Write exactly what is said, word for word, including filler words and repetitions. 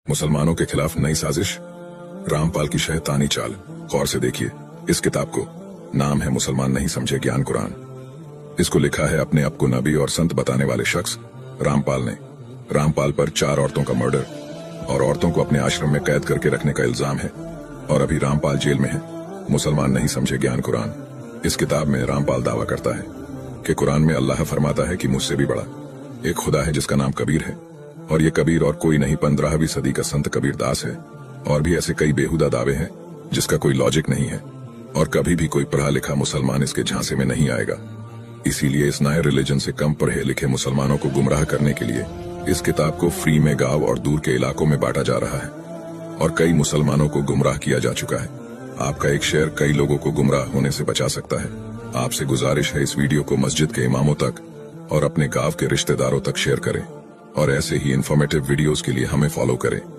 मुसलमानों के खिलाफ नई साजिश, रामपाल की शैतानी चाल। गौर से देखिए इस किताब को। नाम है मुसलमान नहीं समझे ज्ञान कुरान। इसको लिखा है अपने आप को नबी और संत बताने वाले शख्स रामपाल ने। रामपाल पर चार औरतों का मर्डर और औरतों को अपने आश्रम में कैद करके रखने का इल्जाम है और अभी रामपाल जेल में है। मुसलमान नहीं समझे ज्ञान कुरान। इस किताब में रामपाल दावा करता है कि कुरान में अल्लाह फरमाता है कि मुझसे भी बड़ा एक खुदा है जिसका नाम कबीर है, और ये कबीर और कोई नहीं पंद्रहवीं सदी का संत कबीर दास है। और भी ऐसे कई बेहुदा दावे हैं जिसका कोई लॉजिक नहीं है और कभी भी कोई पढ़ा लिखा मुसलमान इसके झांसे में नहीं आएगा। इसीलिए इस नए रिलीजन से कम पढ़े लिखे मुसलमानों को गुमराह करने के लिए इस किताब को फ्री में गांव और दूर के इलाकों में बांटा जा रहा है और कई मुसलमानों को गुमराह किया जा चुका है। आपका एक शेयर कई लोगों को गुमराह होने से बचा सकता है। आपसे गुजारिश है इस वीडियो को मस्जिद के इमामों तक और अपने गांव के रिश्तेदारों तक शेयर करें और ऐसे ही इंफॉर्मेटिव वीडियोस के लिए हमें फॉलो करें।